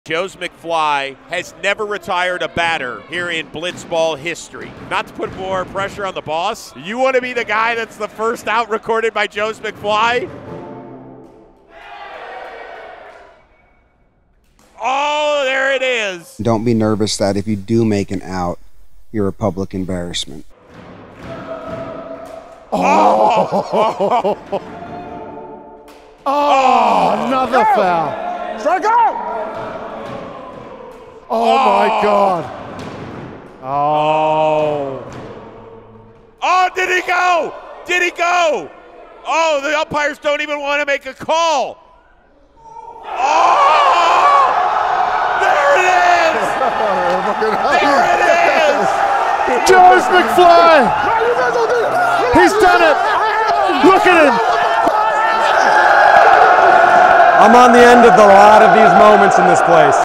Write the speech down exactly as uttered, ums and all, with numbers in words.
Joez McFly has never retired a batter here in blitzball history. Not to put more pressure on the boss, you want to be the guy that's the first out recorded by Joez McFly? Oh, there it is. Don't be nervous that if you do make an out, you're a public embarrassment. Oh, oh, oh, oh another go. Foul. Strike out. Oh, oh my God. Oh. Oh, did he go? Did he go? Oh, the umpires don't even want to make a call. Oh! There it is! There it is! Joez McFly! He's done it! Look at him! I'm on the end of a lot of these moments in this place.